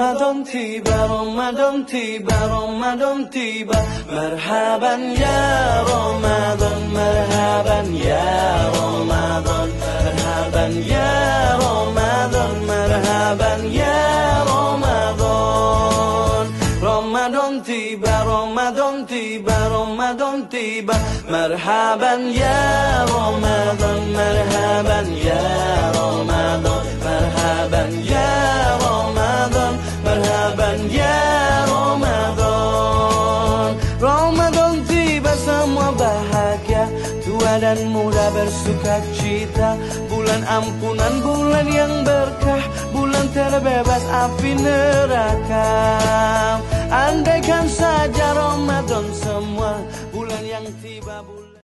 Ramadan tiba, Ramadan tiba, Ramadan tiba. Marhaban ya Ramadan, marhaban ya Ramadan, marhaban ya Ramadan, marhaban ya Ramadan. Ramadan tiba, Ramadan tiba, Ramadan tiba. Marhaban ya Ramadan, marhaban ya Ramadan, marhaban ya Ramadan, marhaban ya Ramadan. Ramadan tiba, semua bahagia, tua dan muda bersuka cita. Bulan ampunan, bulan yang berkah, bulan terbebas api neraka. Andaikan saja Ramadan semua, bulan yang tiba bulan